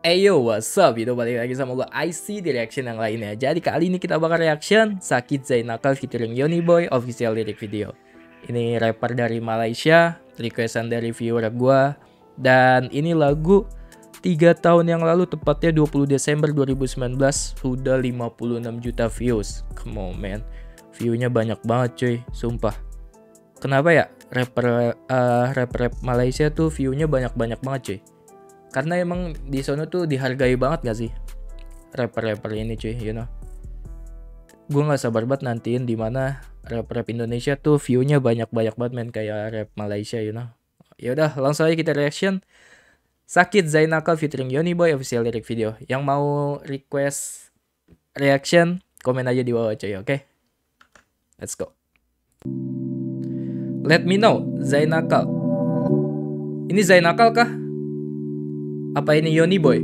Yo, what's up? Itu balik lagi sama gue IC di reaction yang lainnya. Jadi kali ini kita bakal reaction Sakit Zain Nakal featuring Yoni Boy official lyric video. Ini rapper dari Malaysia, requestan dari viewer gue. Dan ini lagu 3 tahun yang lalu, tepatnya 20 Desember 2019, sudah 56 juta views. Come on man, view-nya banyak banget cuy, sumpah. Kenapa ya rapper Malaysia tuh view-nya banyak banget cuy? Karena emang di sono tuh dihargai banget gak sih rapper-rapper ini cuy, you know. Gue gak sabar banget nantiin dimana rap-rap Indonesia tuh view-nya banyak banget men, kayak rap Malaysia, you know. Yaudah, langsung aja kita reaction Sakit Zain Nakal featuring Yoni Boy official lyric video. Yang mau request reaction, komen aja di bawah cuy, oke? Let's go. Let me know, Zain Nakal. Ini Zain Nakal kah? Apa ini Yoni Boy?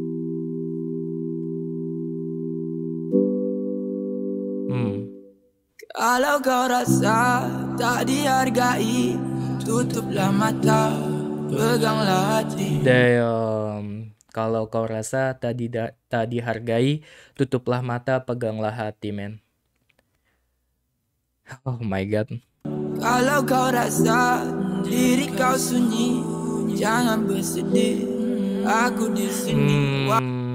Kalau kau rasa tak dihargai, tutuplah mata, peganglah hati. Damn. Kalau kau rasa tak dihargai, tutuplah mata, peganglah hati, men. Oh my god. Kalau kau rasa diri kau sunyi, jangan bersedih. Aku di sini.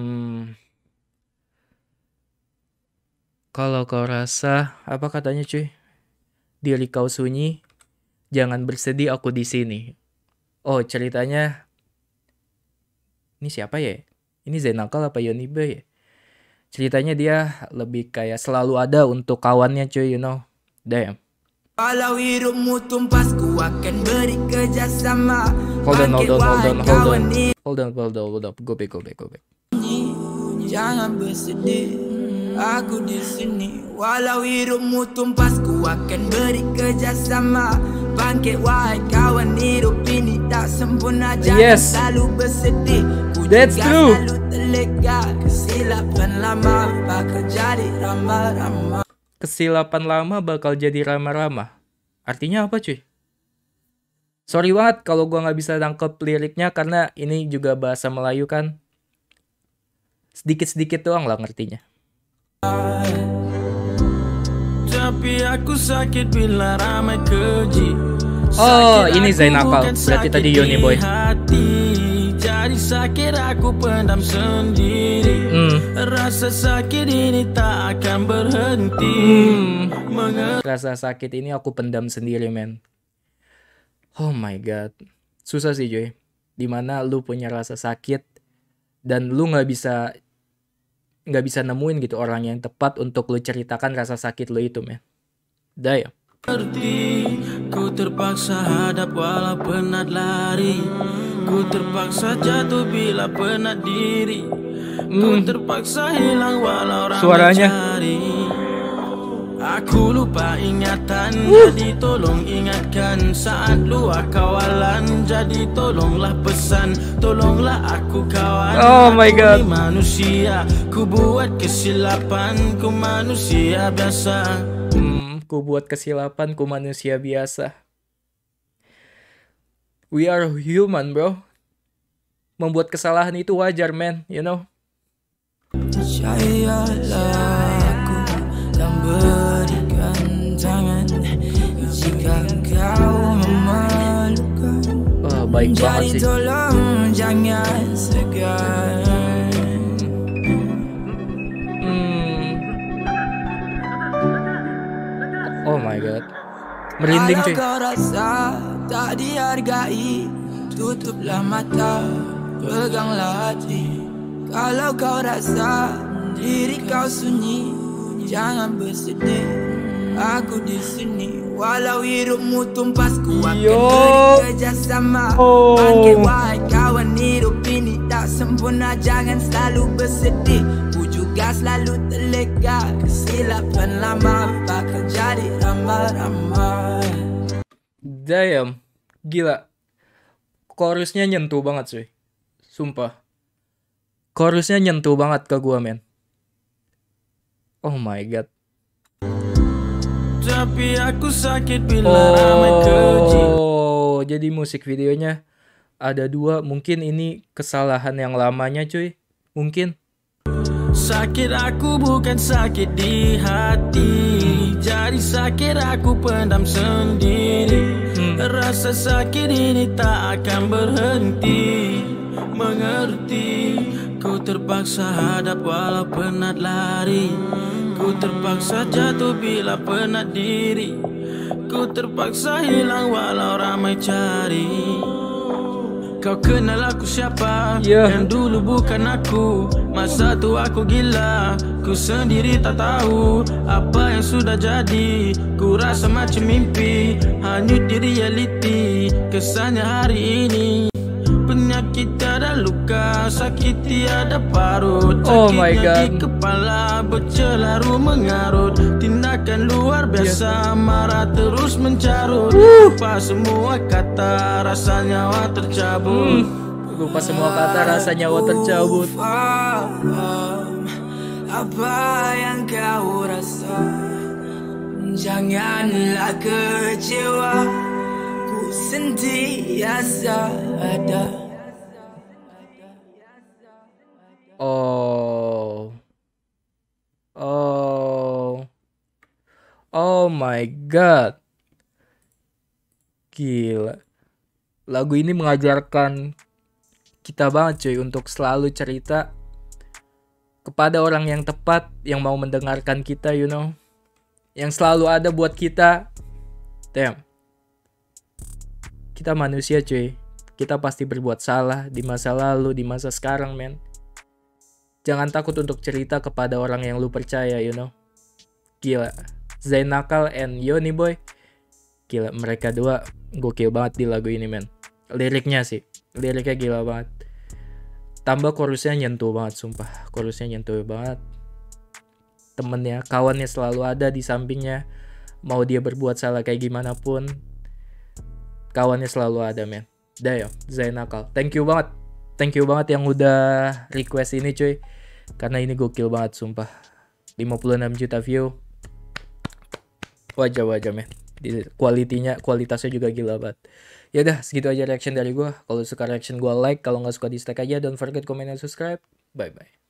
Kalau kau rasa, apa katanya cuy? Diri kau sunyi, jangan bersedih, aku di sini. Oh, ceritanya ini siapa ya? Ini Zain Nakal apa Yoni Boy ya? Ceritanya dia lebih kayak selalu ada untuk kawannya cuy, you know. Damn. Kalau hidupmu tumpas, ku akan beri kerjasama. Hold on. Go back. Jangan bersedih, aku di sini. Walau hidupmu tumpas, ku akan beri kerjasama. Bangkit wahai kawan, hidup ini tak sempurna. Jangan selalu bersedih. That's true. Selalu terlega, kesilapan lama bakal jadi ramah-ramah. Kesilapan lama bakal jadi ramah-ramah. Artinya apa cuy? Sorry banget kalau gua nggak bisa tangkep liriknya karena ini juga bahasa Melayu kan. Sedikit-sedikit doang lah ngertinya. Tapi aku sakit bila ramai keji. Oh, ini Zain Nakal. Berarti tadi Yoni Boy. Jadi sakit aku pendam sendiri. Rasa sakit ini tak akan berhenti. Rasa sakit ini aku pendam sendiri men. Oh my god. Susah sih cuy. Dimana lu punya rasa sakit dan lu nggak bisa nemuin gitu orang yang tepat untuk lu ceritakan rasa sakit lu itu men. Damn. Ku terpaksa hadap walau penat lari. Ku terpaksa jatuh bila penat diri. Ku terpaksa hilang walau ramai suaranya cari. Aku lupa ingatan, jadi tolong ingatkan. Saat luar kawalan, jadi tolonglah pesan. Tolonglah aku kawan. Oh my god. Aku manusia, ku buat kesilapan. Ku manusia biasa. Ku buat kesilapan, ku manusia biasa. We are human bro. Membuat kesalahan itu wajar man, you know. Percayalah aku yang berikan tangan jika kau memalukan. Oh, baik banget sih. Jadi tolong jangan segan. Oh my god. Merinding cuy. Kalau kau rasa tak dihargai, tutuplah mata, peganglah hati. Kalau kau rasa diri kau sunyi, jangan bersedih. Aku di sini. Walau hidupmu tumpas, ku akan beri kerjasama. Bangkit wahai kawan, hidup ini tak sempurna. Jangan selalu bersedih. Ku juga selalu terlega. Kesilapan lama bakal jadi ramah-ramah. Damn. Gila. Chorusnya nyentuh banget cuy. Sumpah. Chorusnya nyentuh banget ke gua men. Oh my god. Tapi aku sakit bila ramai keji. Oh, jadi musik videonya ada dua, mungkin ini kesalahan yang lamanya cuy, mungkin. Sakit aku bukan sakit di hati, jadi sakit aku pendam sendiri. Rasa sakit ini tak akan berhenti. Mengerti, ku terpaksa hadap walau penat lari. Ku terpaksa jatuh bila penat diri. Ku terpaksa hilang walau ramai cari. Kau kenal aku siapa? Yang dulu bukan aku. Masa tu aku gila, ku sendiri tak tahu apa yang sudah jadi. Ku rasa macam mimpi, hanyut di reality. Kesannya hari ini penyakit ada luka, sakit tiada parut. Sakitnya di kepala bercelaru mengarut. Tindakan luar biasa, marah terus mencarut. Lupa semua kata, rasa nyawa tercabut. Lupa semua kata, rasa nyawa tercabut. Apa yang kau rasa, janganlah kecewa. Ku sentiasa ada. Oh my god. Gila. Lagu ini mengajarkan kita banget cuy untuk selalu cerita kepada orang yang tepat, yang mau mendengarkan kita, you know, yang selalu ada buat kita. Damn. Kita manusia cuy. Kita pasti berbuat salah di masa lalu, di masa sekarang, men. Jangan takut untuk cerita kepada orang yang lu percaya, you know. Gila. Zayn Nakal and Yoni Boy. Gila, mereka dua gokil banget di lagu ini, men. Liriknya gila banget. Tambah chorusnya nyentuh banget, sumpah. Chorusnya nyentuh banget. Temennya, kawannya selalu ada di sampingnya. Mau dia berbuat salah kayak gimana pun, kawannya selalu ada, men. Dah ya, Zayn Nakal. Thank you banget yang udah request ini cuy. Karena ini gokil banget, sumpah. 56 juta view. Wajah men. Kualitasnya juga gila banget. Ya udah, segitu aja reaction dari gue. Kalau suka reaction gue like, kalau nggak suka dislike aja. Don't forget comment and subscribe. Bye bye.